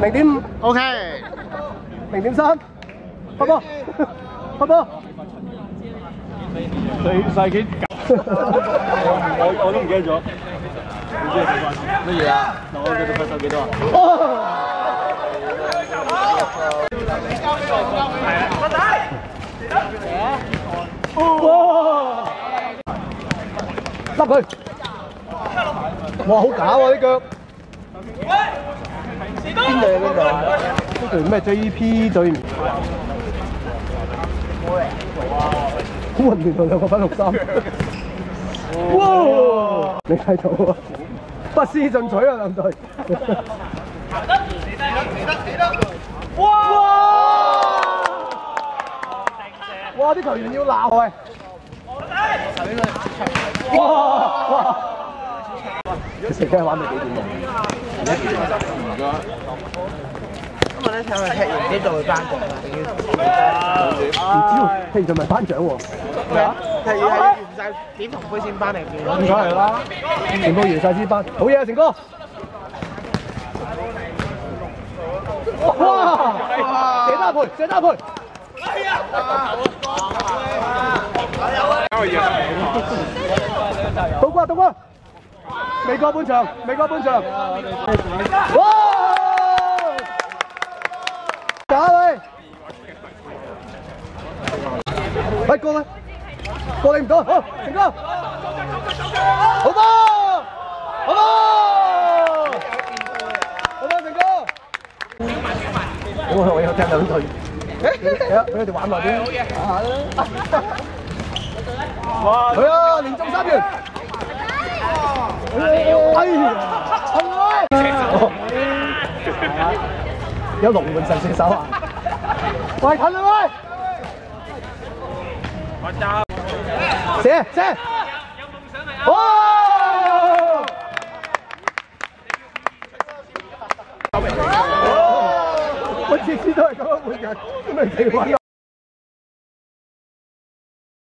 0.5 ，OK， 0.3，開波，開波。 世紀我都唔記得咗。乜嘢啊？我嘅對手幾多啊？ 哇！笠佢！哇，好假喎啲腳！邊隊啊？邊隊啊？呢隊咩 JP 隊？好混亂啊！兩個分63。哇！你睇到啊？不思進取啊兩隊。哇！哇！啲球員要鬧喂！哇！成日玩到幾點啊？ 今日咧睇佢踢完呢度會頒獎唔知喎，踢完就咪頒獎喎。 咩啊？踢完係完晒點同杯先頒定點？ 應該係啦，全部完晒先頒。好嘢啊，成哥！哇！謝家培，謝家培。倒掛，倒掛。未過半場，未過半場。哇！打喂！喂，過啦，過你唔到，好，成哥，好波，好波，好波，成哥。我有踢兩隊，俾佢哋玩耐啲，打下啦。係啊，連中3元。哎呀！有龍門神射手啊！喂，近啦喂！射！哇！我次次都係咁樣換人，咁咪幾玩？